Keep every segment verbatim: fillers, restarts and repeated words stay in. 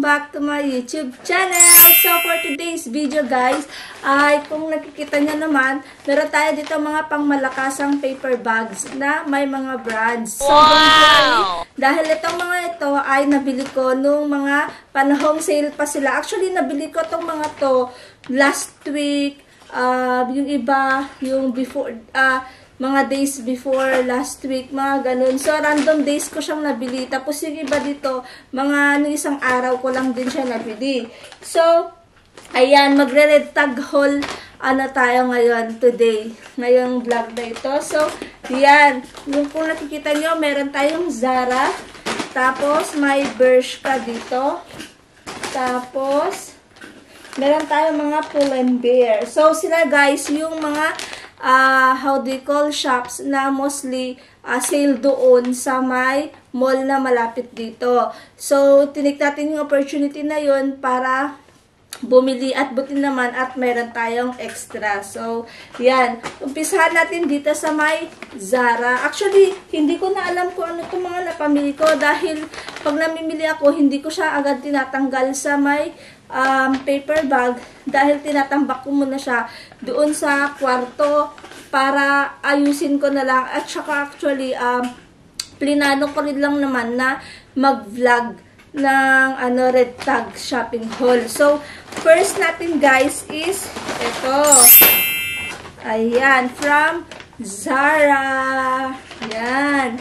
back to my YouTube channel. So for today's video guys, ay kung nakikita nyo naman, meron tayo dito mga pangmalakasang paper bags na may mga brands. So wow! Dahil itong mga ito ay nabili ko nung mga panahong sale pa sila. Actually nabili ko itong mga to last week, uh, yung iba, yung before, uh, mga days before last week, mga ganun. So, random days ko siyang nabili. Tapos, yung iba dito, mga ano, isang araw ko lang din siya nabili. So, ayan, magre-red tag haul ano tayo ngayon, today. Ngayong vlog na ito. So, yan. Yung kung nakikita nyo, meron tayong Zara. Tapos, may Bershka dito. Tapos, meron tayong mga Pull and Bear. So, sila guys, yung mga Uh, how do you call shops na mostly uh, sale doon sa may mall na malapit dito. So, tinik natin yung opportunity na yun para bumili at buti naman at meron tayong extra. So, yan. Umpisahan natin dito sa may Zara. Actually, hindi ko na alam kung ano itong mga napamili ko dahil pag namimili ako, hindi ko siya agad tinatanggal sa may um, paper bag dahil tinatambak ko muna siya doon sa kwarto para ayusin ko na lang. At saka actually, um, plinano ko rin lang naman na mag-vlog ng ano, red tag shopping haul. So, first natin guys is ito. Ayan, from Zara. Ayan.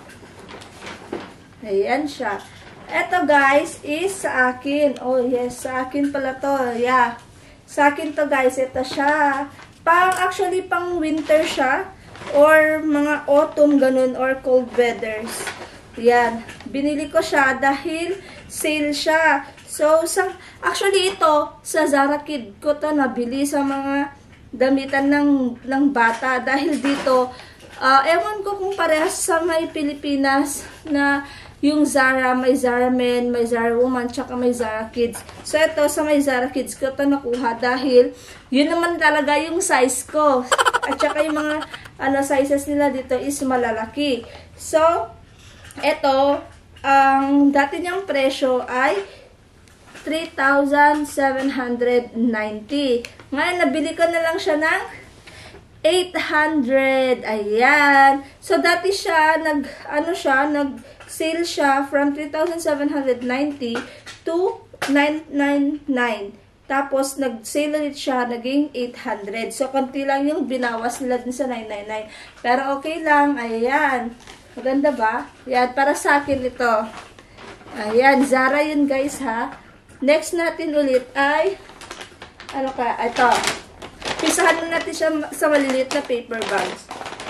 Ayan siya. Ito guys is sa akin. Oh yes, sa akin pala to. Yeah. Sa akin to guys, ito siya. Pang actually pang winter siya or mga autumn ganun or cold weathers. Yan. Binili ko siya dahil sale siya. So, sa, actually ito, sa Zara Kid ko to nabili sa mga damitan ng, ng bata. Dahil dito, uh, ewan ko kung parehas sa may Pilipinas na yung Zara, may Zara Men, may Zara Woman, tsaka may Zara Kids. So, ito, sa may Zara Kids ko ito nakuha dahil yun naman talaga yung size ko. At tsaka yung mga ano, sizes nila dito is malalaki. So, ito, ang dati niyang presyo ay three thousand seven hundred ninety. Ngayon, nabili ko na lang siya ng eight hundred. Ayan. So, dati siya, nag, ano siya, nag, sale siya from three thousand seven hundred ninety to nine ninety-nine. Tapos, nag-sale ulit siya, naging eight hundred. So, konti lang yung binawas nila din sa nine ninety-nine. Pero, okay lang. Ayan. Maganda ba? Ayan, para sa akin ito. Ayan, Zara yun guys ha. Next natin ulit ay, ano ka, ito. Pisahan na natin siya sa maliliit na paper bags.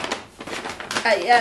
Ayan.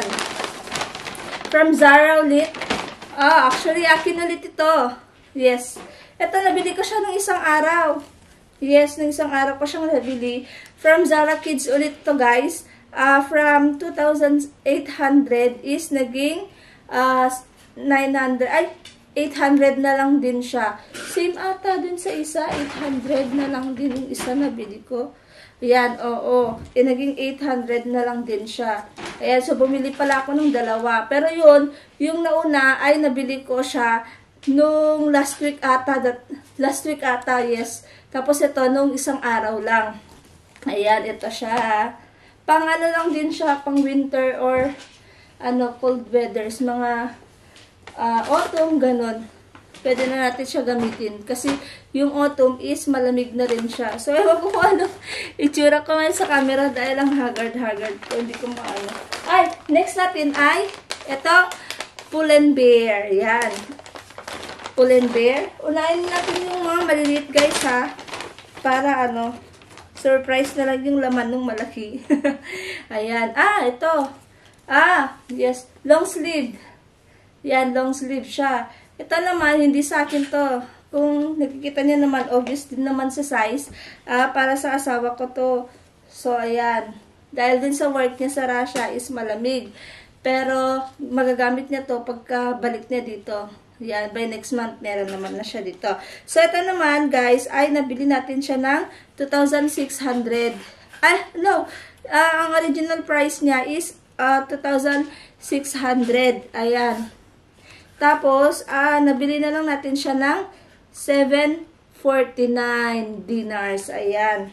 From Zara ulit. Ah, actually, akin ulit ito. Yes. Ito, nabili ko siya ng isang araw. Yes, ng isang araw ko siyang nabili. From Zara Kids ulit to guys. Uh, from two thousand eight hundred is naging uh, nine hundred. Ay, eight hundred na lang din siya. Same ata dun sa isa. eight hundred na lang din yung isa nabili ko. Ayan, oo. E, naging eight hundred na lang din siya. Ayan, so bumili pala ako ng dalawa. Pero yun, yung nauna ay nabili ko siya nung last week ata. That, last week ata, yes. Tapos ito, nung isang araw lang. Ayan, ito siya. Pang ano lang din siya, pang winter or ano, cold weathers. Mga uh, autumn, ganun. Pwede na natin siya gamitin. Kasi yung autumn is malamig na rin siya. So, ewan ko kung ano itsura ko ngayon sa camera dahil lang haggard-haggard ko. Hindi ko maano. Ay, next natin ay ito, Pull and Bear. Yan. Pull and Bear. Unahin natin yung mga maliliit guys ha. Para ano, surprise na lang yung laman ng malaki. Ayan. Ah, ito. Ah, yes. Long sleeve. Yan, long sleeve siya. Ito naman, hindi sa akin to. Kung nakikita niyo naman, obvious din naman sa size. Uh, para sa asawa ko to. So, ayan. Dahil din sa work niya sa Russia is malamig. Pero, magagamit niya to pagkabalik niya dito. Ayan, by next month, meron naman na siya dito. So, ito naman, guys, ay nabili natin siya ng two thousand six hundred. Ah, no. Uh, ang original price niya is uh, two thousand six hundred. Ayan. Tapos, ah, nabili na lang natin siya ng seven forty-nine dinars. Ayan.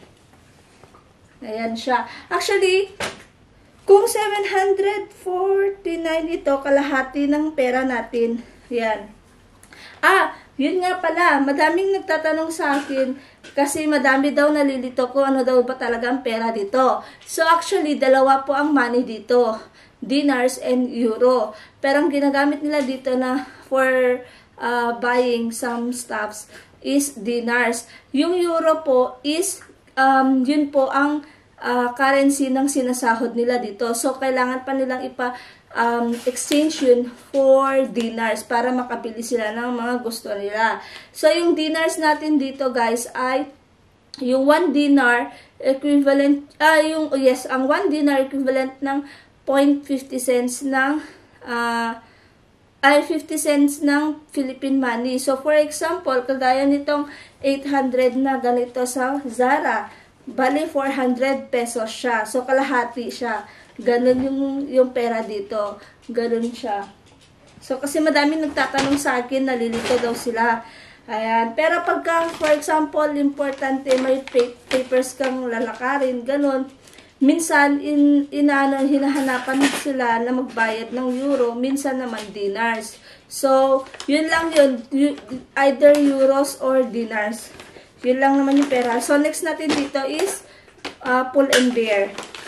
Ayan siya. Actually, kung seven forty-nine ito, kalahati ng pera natin. Yan. Ah, yun nga pala. Madaming nagtatanong sa akin kasi madami daw nalilito ko ano daw ba talaga ang pera dito. So, actually, dalawa po ang money dito. Dinars and euro. Pero ang ginagamit nila dito na for uh, buying some stuffs is dinars. Yung euro po is, um, yun po ang Uh, currency ng sinasahod nila dito. So, kailangan pa nilang ipa um, exchange yun for dinars para makabili sila ng mga gusto nila. So, yung dinars natin dito guys ay yung one dinar equivalent, ah, yung, oh yes, ang one dinar equivalent ng zero point five zero cents ng uh, ay fifty cents ng Philippine money. So, for example, kagaya nitong eight hundred na ganito sa Zara, bali four hundred pesos siya. So, kalahati siya. Ganun yung, yung pera dito. Ganun siya. So, kasi madami nagtatanong sa akin, nalilito daw sila. Ayan. Pero pagka, for example, importante, may papers kang lalakarin, ganun. Minsan, in, inaano, hinahanapan sila na magbayad ng euro, minsan naman dinars. So, yun lang yun. Either euros or dinars. Yun lang naman yung pera. So, next natin dito is uh, Pull and Bear.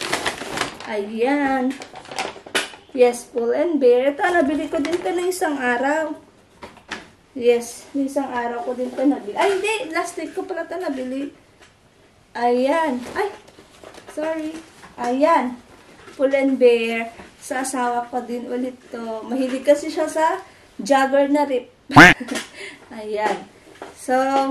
Ayan. Yes, Pull and Bear. Ito, nabili ko din ito na isang araw. Yes, isang araw ko din ito nabili. Ay, hindi. Last week ko pala ito nabili. Ayan. Ay, sorry. Ayan. Pull and Bear. Sa asawa ko din ulit to. Mahilig kasi siya sa jogger na rip. Ayan. So,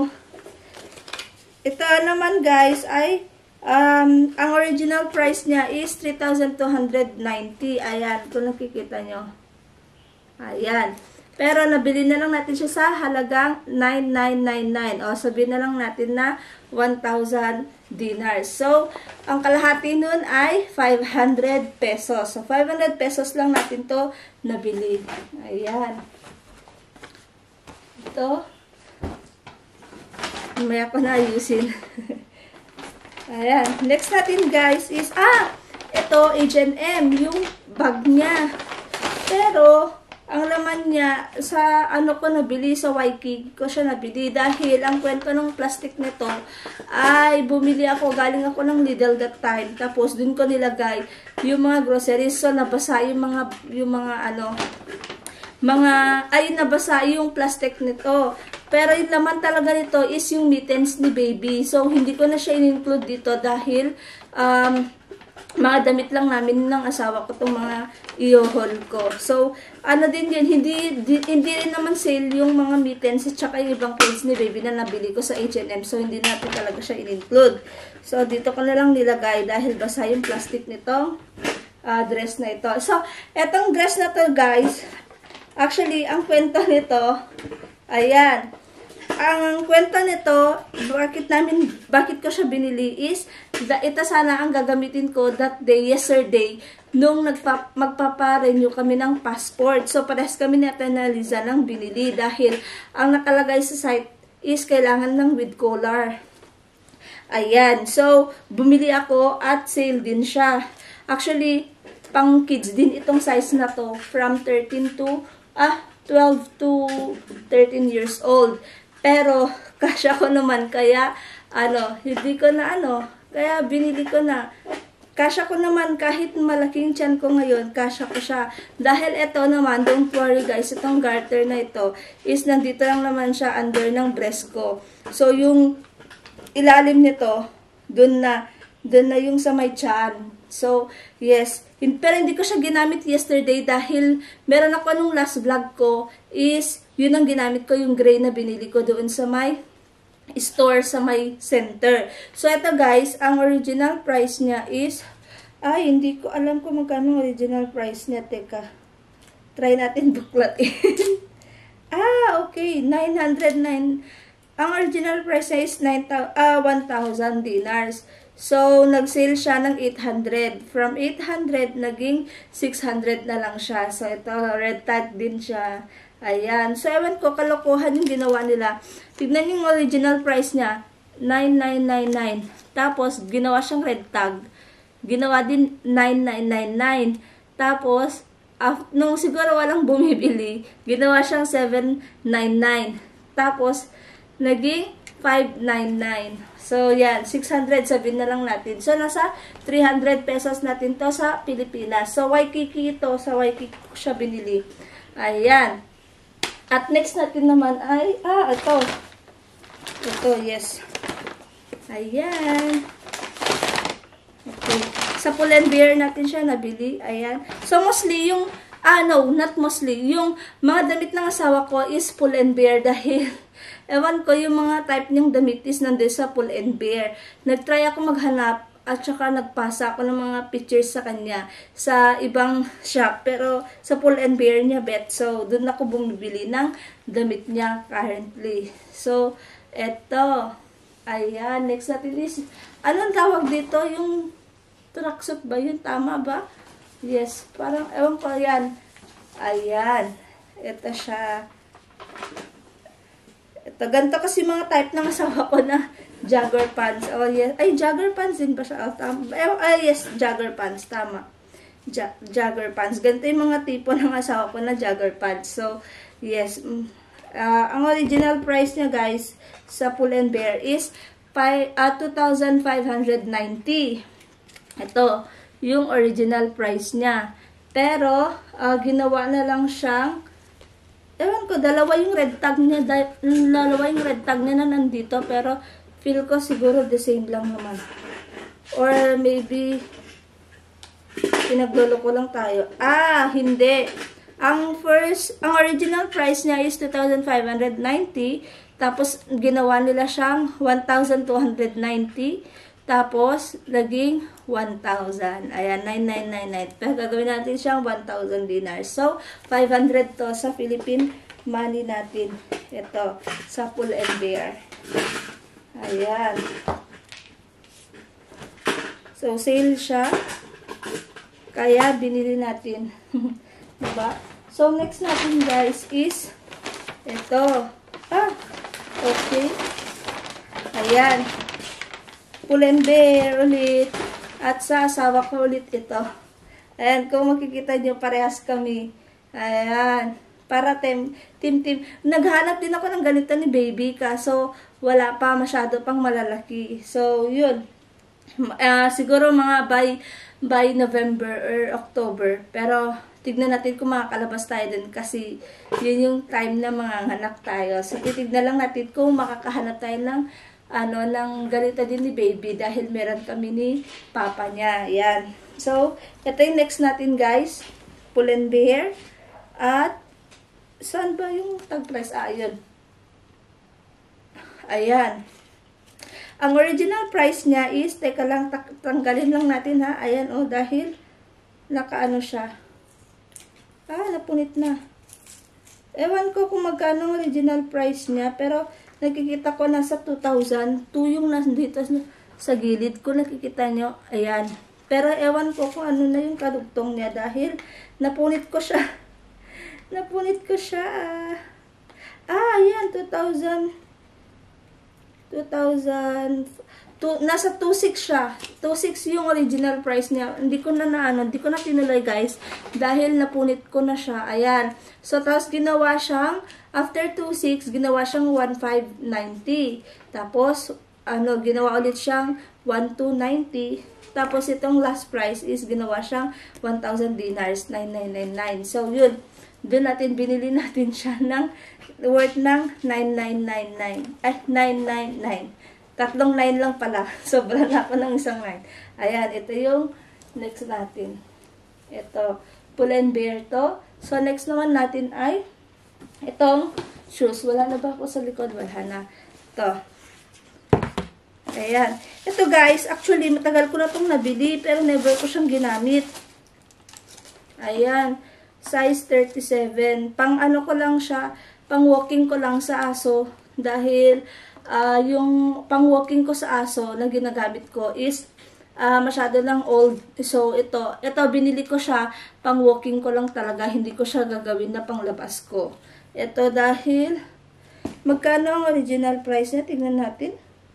ito naman guys ay um, ang original price niya is three thousand two hundred ninety. Ayan, kung nakikita nyo. Ayan. Pero nabili na lang natin siya sa halagang nine thousand nine hundred ninety-nine. O, sabihin na lang natin na one thousand dinars. So, ang kalahati nun ay five hundred pesos. So, five hundred pesos lang natin to nabili. Ayan. Ito. Mamaya ko na ayusin. Ayan. Next natin guys is, ah! Ito, H and M. Yung bag niya. Pero, ang laman niya, sa ano ko nabili, sa Waikiki ko siya nabili. Dahil, ang kwento ng plastic nito, ay bumili ako, galing ako ng Lidl that time. Tapos, dun ko nilagay yung mga groceries. So, nabasa yung mga, yung mga ano, mga, ay, nabasa yung plastic nito. Pero yung laman talaga nito is yung mittens ni baby. So, hindi ko na siya in-include dito dahil um, mga damit lang namin ng asawa ko itong mga i-haul ko. So, ano din yun, hindi, di, hindi rin naman sale yung mga mittens at saka yung ibang clothes ni baby na nabili ko sa H and M. So, hindi natin talaga siya in-include. So, dito ko na lang nilagay dahil basa yung plastic nitong uh, dress na ito. So, etong dress na to guys, actually, ang kwento nito, ayan. Ang kwento nito, bakit namin, bakit ko siya binili is, da, ito sana ang gagamitin ko that day, yesterday, nung nagpa, magpapa-renew kami ng passport. So, parehas kami ni Ate Liza ng binili dahil ang nakalagay sa site is kailangan ng with collar. Ayan. So, bumili ako at sale din siya. Actually, pang kids din itong size na to, from thirteen to, ah, twelve to thirteen years old. Pero, kasya ko naman, kaya, ano, hindi ko na, ano, kaya binili ko na. Kasya ko naman, kahit malaking tiyan ko ngayon, kasya ko siya. Dahil ito naman, don't worry guys, itong garter na ito, is nandito lang naman siya under ng breast ko. So, yung ilalim nito, dun na, dun na yung sa may tiyan. So, yes. Pero hindi ko siya ginamit yesterday dahil meron ako nung last vlog ko is, yun ang ginamit ko, yung gray na binili ko doon sa may store, sa may center. So, ito guys, ang original price niya is, ay, hindi ko alam kung magkano original price niya. Teka, try natin buklatin. Ah, okay, nine hundred nine. Ang original price niya is nine, uh, one thousand dinars. So, nag-sale siya ng eight hundred. From eight hundred, naging six hundred na lang siya. So, ito, red tag din siya. Ayan. So, ewan ko, kalokohan yung ginawa nila. Tignan yung original price niya, nine nine nine nine. Tapos, ginawa siyang red tag. Ginawa din nine nine nine nine. Tapos, after, nung siguro walang bumibili, ginawa siyang seven nine nine. Tapos, naging five nine nine. So, yan. six hundred, sabihin na lang natin. So, nasa three hundred pesos natin to sa Pilipinas. So, Waikiki ito. Sa Waikiki ko siya binili. Ayan. At next natin naman ay, ah, ito. Ito, yes. Ayan. Okay. Sa Pull&Bear natin siya nabili. Ayan. So, mostly yung, ah, no, not mostly. Yung mga damit ng asawa ko is Pull&Bear dahil, ewan ko, yung mga type niyang damit is nandun sa Pull&Bear. Nag-try ako maghanap at saka nagpasa ako ng mga pictures sa kanya sa ibang shop. Pero sa Pull&Bear niya, bet. So, dun ako bumibili ng damit niya currently. So, eto. Ayan. Next natin is, anong tawag dito? Yung tracksuit ba yun? Tama ba? Yes. Parang, ewan ko, yan. Ayan. Ito siya. Ito, ganito kasi mga type ng asawa ko na jogger pants. Oh, yes. Ay, jogger pants din ba siya? Oh, tama. Ay, yes, jogger pants. Tama. Ja jogger pants. Ganito yung mga tipo ng asawa ko na jogger pants. So, yes. Uh, ang original price niya, guys, sa Pull&Bear is uh, two thousand five hundred ninety. Ito, yung original price niya. Pero, uh, ginawa na lang siyang ewan ko, dalawa yung red tag niya, dalawa yung red tag niya na nandito, pero feel ko siguro the same lang naman. Or maybe, pinagluloko lang tayo. Ah, hindi. Ang first, ang original price niya is two thousand five hundred ninety, tapos ginawa nila siyang one thousand two hundred ninety, tapos naging one thousand. Ayan, nine nine nine nine. Pero gagawin natin siyang one thousand dinars. So, five hundred to sa Philippine money natin. Ito, sa Pull&Bear. Ayan. So, sale siya. Kaya, binili natin. Diba? So, next natin, guys, is ito. Ah, okay. Ayan. Pull&Bear ulit. At sa asawa ko ulit ito. Ayan, kung makikita nyo, parehas kami. Ayan. Para team, team, team. Naghanap din ako ng ganito ni baby, kaso wala pa, masyado pang malalaki. So, yun. Uh, siguro mga by, by November or October. Pero, tignan natin kung makakalabas tayo din kasi yun yung time na mga anak tayo. So, titignan lang natin kung makakahanap tayo ng ano, ng ganito din ni baby dahil meron kami ni papa niya. Yan. So, ito yung next natin, guys. Pull&Bear. At, saan ba yung tag price? Ah, yun. Ayan. Ang original price niya is, teka lang, tanggalin lang natin ha. Ayan, oh, dahil nakaano siya. Ah, napunit na. Ewan ko kung magkano ang original price niya, pero nakikita ko nasa two thousand. two yung nandito sa gilid ko, nakikita nyo. Ayan. Pero ewan ko kung ano na yung kadugtong niya dahil napunit ko siya. Napunit ko siya. Ah, ayan, two thousand. two thousand. To, nasa two six siya. two six yung original price niya. Hindi ko na naano, hindi ko na tinuloy, guys. Dahil napunit ko na siya. Ayan. So, tapos ginawa siyang, after two six, ginawa siyang one five ninety. Tapos, ano, ginawa ulit siyang one two ninety. Tapos, itong last price is ginawa siyang one thousand dinars, nine nine nine nine. So, yun. Doon natin, binili natin siya ng, worth ng nine nine nine nine. Ay, nine nine nine. Tatlong nine lang pala. Sobra na ako ng isang nine. Ayan, ito yung next natin. Ito, Pull&Bear to. So, next naman natin ay itong shoes. Wala na ba ako sa likod? Wala na. Ito. Ayan. Ito, guys, actually, matagal ko na itong nabili, pero never ko siyang ginamit. Ayan. Size thirty-seven. Pang ano ko lang siya, pang walking ko lang sa aso. Dahil, Uh, yung pang-walking ko sa aso na ginagamit ko is uh, masyado lang old. So, ito, ito binili ko siya, pang-walking ko lang talaga. Hindi ko siya gagawin na panglabas ko. Ito dahil, magkano ang original price niya? Tingnan natin.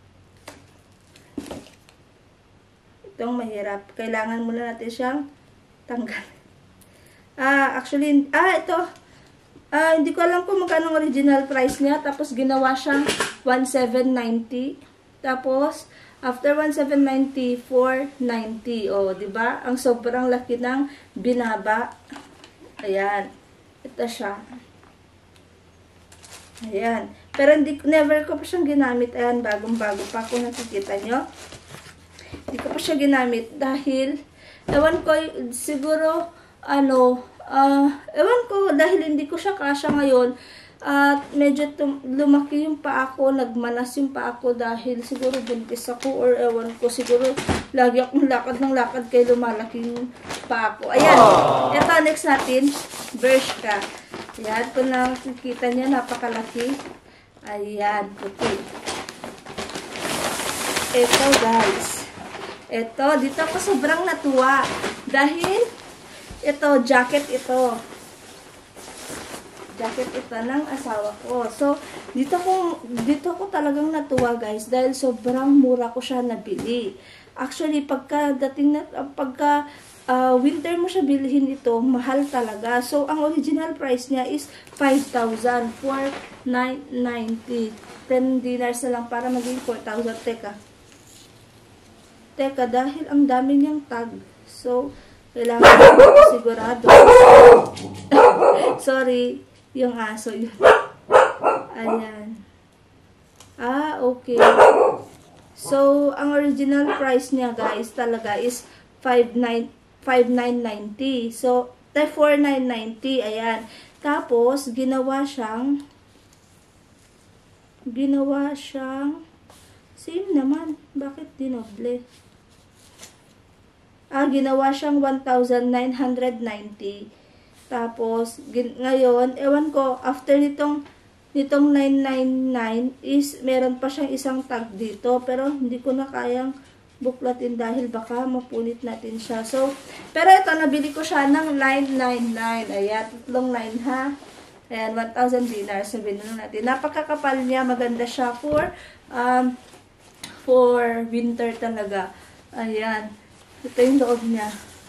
Itong mahirap. Kailangan muna natin siyang tanggal. Ah, actually, ah, ito. Ah, hindi ko alam kung magkano ang original price niya. Tapos, ginawa siyang one seven ninety. Tapos, after one seven ninety, four ninety. O, diba? Ang sobrang laki ng binaba. Ayan. Ito siya. Ayan. Pero, hindi, never ko pa siyang ginamit. Ayan, bagong-bago pa. Kung nakikita nyo. Hindi ko pa siya ginamit dahil, ewan ko, siguro, ano, uh, ewan ko, dahil hindi ko siya kasya ngayon, at uh, medyo lumaki yung paa ko, nagmanas yung paa ko dahil siguro buntis ako or ewan ko, siguro lagi akong lakad ng lakad kaya lumalaki yung paa ko. Ayan, ito next natin, Bershka. Ayan, kung nakikita niya, napakalaki. Ayan, puti. Ito guys. Ito, dito ako sobrang natuwa. Dahil, ito, jacket ito. Jacket ito ng asawa ko. So, dito ko, dito ko talagang natuwa guys. Dahil sobrang mura ko siya nabili. Actually, pagka dating na, pagka uh, winter mo siya bilhin ito, mahal talaga. So, ang original price niya is five thousand four ninety. ten dinars na lang para maging four thousand. Teka. Teka, dahil ang dami niyang tag. So, kailangan ko sigurado. Sorry, yung aso yun. Ayan. Ah, okay. So, ang original price niya, guys, talaga is five nine ninety. So, four nine ninety. Ayan. Tapos, ginawa siyang ginawa siyang same naman. Bakit dinoble? Ah, ginawa siyang one thousand nine hundred ninety. Tapos, ngayon, ewan ko, after nitong, nitong nine ninety-nine is, meron pa siyang isang tag dito. Pero, hindi ko na kayang buklatin dahil baka mapunit natin siya. So, pero ito, nabili ko siya ng nine ninety-nine. Ayan, tatlong nine ha. Ayan, one thousand dinars. Sabihin na natin. Napakakapal niya. Maganda siya for, um, for winter talaga. Ayan. Ito yung loob niya.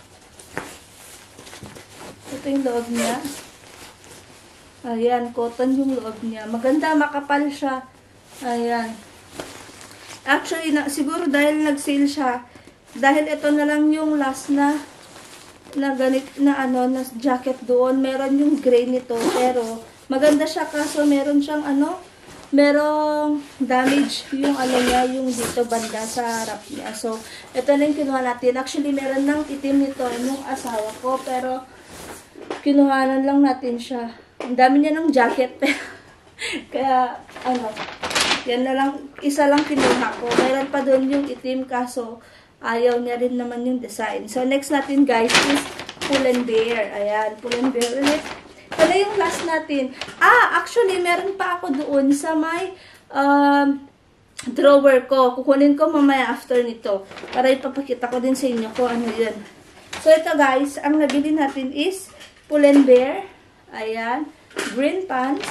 Ito yung loob niya. Ayan, cotton yung loob niya. Maganda, makapal siya. Ayan. Actually, na, siguro dahil nag-sale siya, dahil ito na lang yung last na na ganit na ano, na jacket doon. Meron yung gray nito, pero maganda siya kaso meron siyang ano, merong damage yung ano niya, yung dito banda sa harap niya. So, ito na yung kinuha natin. Actually, meron ng itim nito yung asawa ko, pero kinuhanan lang natin siya. Ang dami niya ng jacket. Kaya, ano, yan na lang, isa lang kinuha ko. Meron pa doon yung itim, kaso ayaw niya rin naman yung design. So, next natin guys is Pull and Bear. Ayan, Pull and Bear ulit. Ano yung last natin? Ah, actually, meron pa ako doon sa may um, drawer ko. Kukunin ko mamaya after nito. Para ipapakita ko din sa inyo ko ano yun. So, ito guys, ang nabili natin is Pull and Bear. Ayan. Green pants.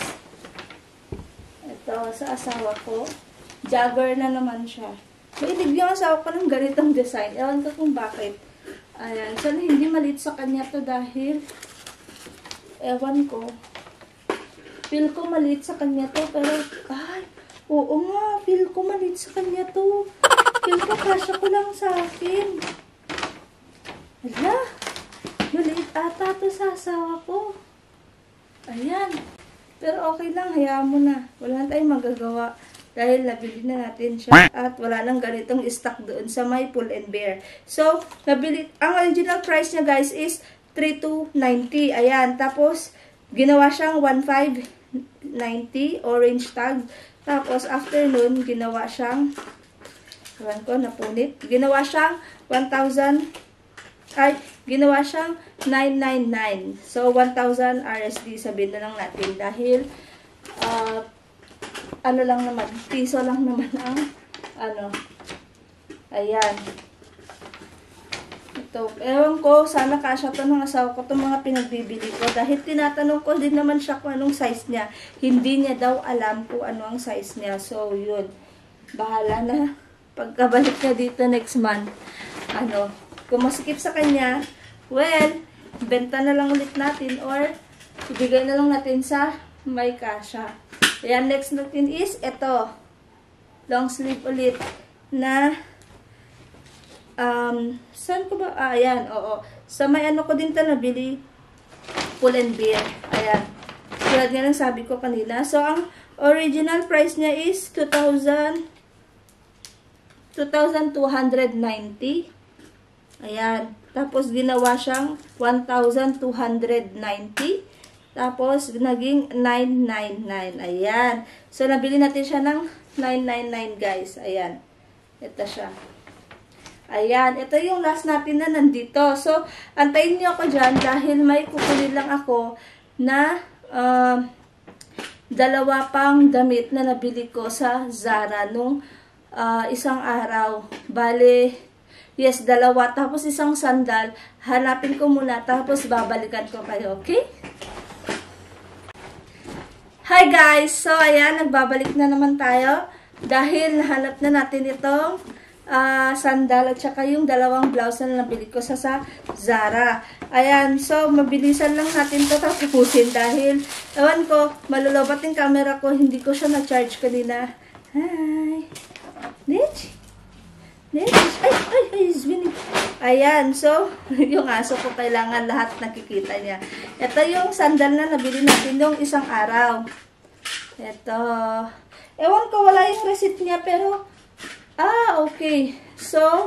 Ito, sa asawa ko. Jogger na naman siya. Mahilig yung asawa ko ng ganitong design. Ewan ko kung bakit. Ayan. So, hindi maliit sa kanya to dahil ewan ko. Feel ko maliit sa kanya to, pero, ay, oo nga, feel ko maliit sa kanya to. Feel ko kasya ko lang sa akin. Hala, maliit ata to sa asawa ko. Ayan. Pero okay lang, hayaan mo na. Wala na tayong magagawa. Dahil nabili na natin siya. At wala nang ganitong stock doon sa may Pull and Bear. So, nabili, ang original price niya guys is three two ninety. Ayan. Tapos, ginawa siyang one five ninety. Orange tag. Tapos, after nun, ginawa siyang, ewan ko, napunit. Ginawa siyang one thousand, ay, ginawa siyang nine ninety-nine. So, one thousand R S D sabihin na lang natin. Dahil, uh, ano lang naman, piso lang naman ang, ano, ayan. Ito, ewan ko, sana kasya to ng asawa ko, itong mga pinagbibili ko. Dahil tinatanong ko din naman siya kung anong size niya. Hindi niya daw alam kung ano ang size niya. So, yun. Bahala na. Pagkabalik niya dito next month, ano, kung masikip sa kanya, well, benta na lang ulit natin or ibigay na lang natin sa may kasya. Ayan, next natin is ito. Long sleeve ulit na um, saan ko ba? Ah, ayan, oo. Sa may ano ko din ito nabili, Pull and Bear. Ayan. Tulad nga lang sabi ko kanina. So, ang original price niya is two thousand two thousand two hundred ninety. Ayan. Tapos, ginawa siyang one thousand two hundred ninety. Tapos, naging nine ninety-nine. Ayan. So, nabili natin siya ng nine ninety-nine, guys. Ayan. Ito siya. Ayan. Ito yung last natin na nandito. So, antayin niyo ako dyan dahil may kukunin lang ako na uh, dalawa pang damit na nabili ko sa Zara nung uh, isang araw. Bale, yes, dalawa. Tapos isang sandal. Hanapin ko muna. Tapos babalikan ko kayo. Okay? Hi guys! So, ayan. Nagbabalik na naman tayo. Dahil nahanap na natin itong uh, sandal at saka yung dalawang blouse na nabili ko sa, sa Zara. Ayan. So, mabilisan lang natin ito tapusin. Dahil, ewan ko, malulobat yung camera ko. Hindi ko siya na-charge kanina. Hi! Nitch! Nitch! Ay! Ay! Ay! Zwinny! Ayan. So, yung aso ko kailangan lahat nakikita niya. Ito yung sandal na nabili natin yung isang araw. Ito. Ewan ko, wala yung receipt niya, pero, ah, okay. So,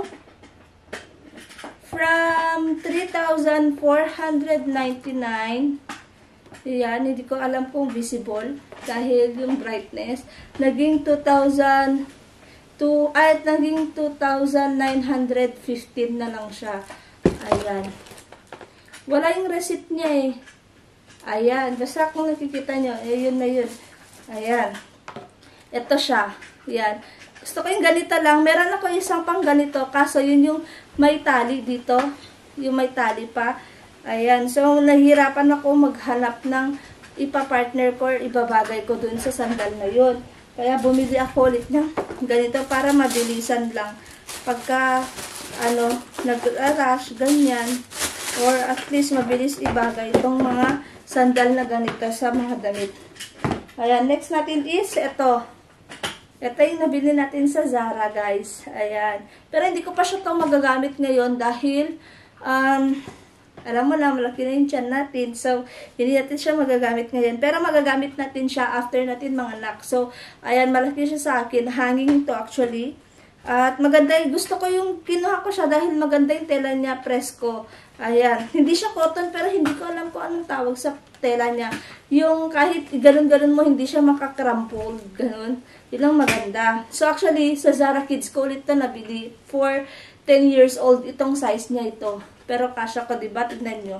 from three thousand four hundred ninety-nine, yan, hindi ko alam kung visible, dahil yung brightness, naging two thousand two, ay, naging two thousand nine hundred fifteen na lang siya. Ayan. Wala yung receipt niya eh. Ayan. Basta kung nakikita nyo, eh, yun na yun. Ayan. Ito siya. Ayan. Gusto ko yung ganito lang. Meron ako isang pang ganito. Kaso yun yung may tali dito. Yung may tali pa. Ayan. So, nahihirapan ako maghanap ng ipapartner ko or ibabagay ko dun sa sandal na yun. Kaya bumili ako ulit ng ganito para mabilisan lang. Pagka, ano, nag-rush, ganyan. Or at least mabilis ibagay itong mga sandal na ganito sa mga damit. Ayan, next natin is ito. Ito yung nabili natin sa Zara, guys. Ayan. Pero hindi ko pa siya ito magagamit ngayon dahil, um, alam mo na, malaki na yung tiyan natin. So, hindi natin siya magagamit ngayon. Pero magagamit natin siya after natin mga anak. So, ayan, malaki siya sa akin. Hanging ito actually. At maganda, gusto ko yung kinuha ko siya dahil maganda yung tela niya, presko. Ayan. Hindi siya cotton pero hindi ko alam kung anong tawag sa tela niya. Yung kahit ganun-ganun mo, hindi siya makakrampol. Ganun. Yun lang maganda. So actually, sa Zara Kids ko ulit na nabili. For ten years old, itong size niya ito. Pero kasya ko, diba? Tignan nyo.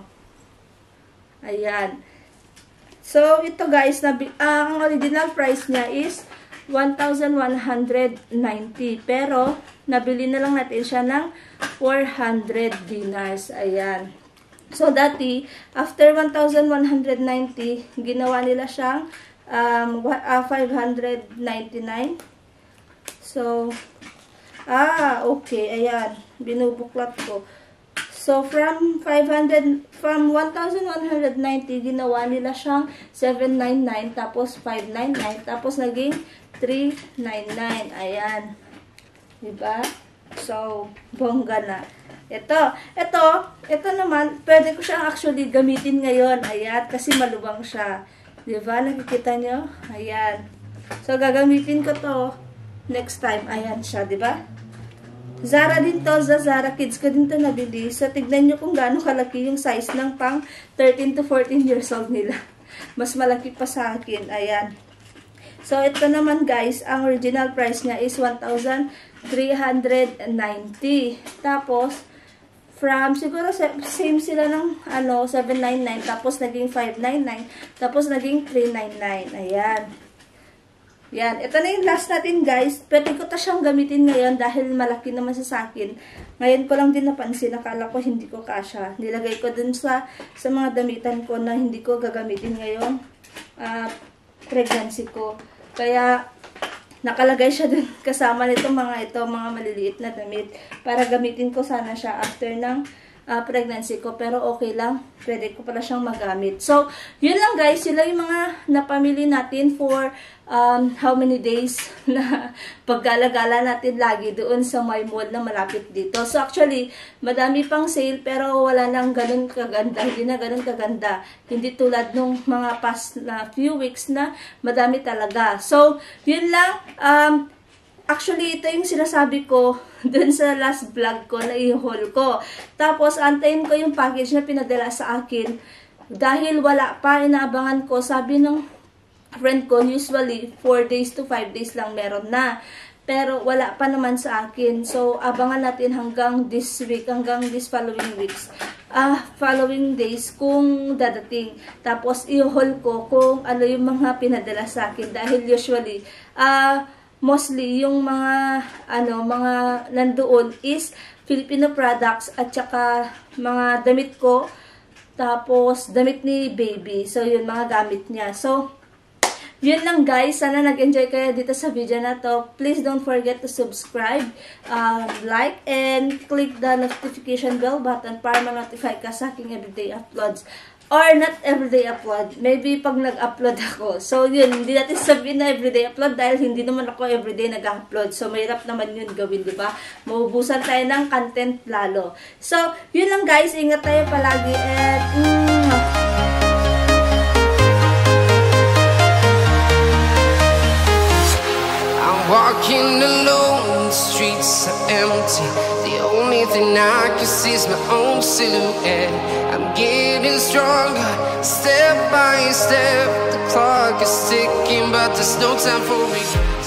Ayan. So, ito guys, nabi uh, ang original price niya is one thousand one hundred ninety. Pero, nabili na lang natin siya ng four hundred dinars. Ayan. So, dati, after one thousand one hundred ninety, ginawa nila siyang um, uh, five hundred ninety-nine. So, ah, okay. Ayan. Binubuklat ko. So, from five hundred, from one thousand one hundred ninety, ginawa nila siyang seven ninety-nine, tapos five ninety-nine, tapos naging three ninety-nine. Ayan. Diba? So, bongga na. Ito, ito, ito naman, pwede ko siyang actually gamitin ngayon. Ayan, kasi malubang siya. Diba? Nakikita nyo? Ayan. So, gagamitin ko to next time. Ayan siya, diba? Zara din to, sa Zara Kids ko din to nabili. So, tignan nyo kung gaano kalaki yung size ng pang thirteen to fourteen years old nila. Mas malaki pa sa akin. Ayan. So, ito naman guys, ang original price niya is one thousand three hundred ninety. Tapos, from, siguro same sila ng ano, seven ninety-nine. Tapos, naging five ninety-nine. Tapos, naging three ninety-nine. Ayan. Yan. Ito na yung last natin, guys. Pwede ko ta siyang gamitin ngayon dahil malaki naman siya sa akin. Ngayon ko lang din napansin. Nakala ko hindi ko kasha. Nilagay ko dun sa, sa mga damitan ko na hindi ko gagamitin ngayon. Uh, pregnancy ko. Kaya, nakalagay siya dun kasama nito mga ito, mga maliliit na damit. Para gamitin ko sana siya after ng Uh, pregnancy ko, pero okay lang, pwede ko pala siyang magamit. So, yun lang guys, yun lang yung mga napamili natin for um, how many days na paggalagala natin lagi doon sa my mall na malapit dito. So, actually, madami pang sale, pero wala nang ganun kaganda, hindi na ganun kaganda. Hindi tulad nung mga past na few weeks na madami talaga. So, yun lang, um, actually, ito yung sinasabi ko dun sa last vlog ko na i-haul ko. Tapos, antayin ko yung package na pinadala sa akin. Dahil wala pa, inaabangan ko. Sabi ng friend ko, usually, four days to five days lang meron na. Pero, wala pa naman sa akin. So, abangan natin hanggang this week, hanggang this following weeks. Ah, uh, following days kung dadating. Tapos, i-haul ko kung ano yung mga pinadala sa akin. Dahil usually, ah, uh, mostly, yung mga, ano, mga nandoon is Filipino products at saka mga damit ko. Tapos, damit ni baby. So, yun, mga gamit niya. So, yun lang guys. Sana nag-enjoy kayo dito sa video na to. Please don't forget to subscribe, um, like, and click the notification bell button para ma-notify ka sa aking everyday uploads. Or not everyday upload. Maybe pag nag-upload ako. So, yun. Hindi natin sabihin na everyday upload dahil hindi naman ako everyday nag-upload. So, mahirap naman yun gawin, di ba? Maubusan tayo ng content lalo. So, yun lang guys. Ingat tayo palagi. And, mm, I'm walking alone. The streets are empty. The only thing I can see is my own silhouette. I'm getting stronger, step by step. The clock is ticking, but there's no time for me.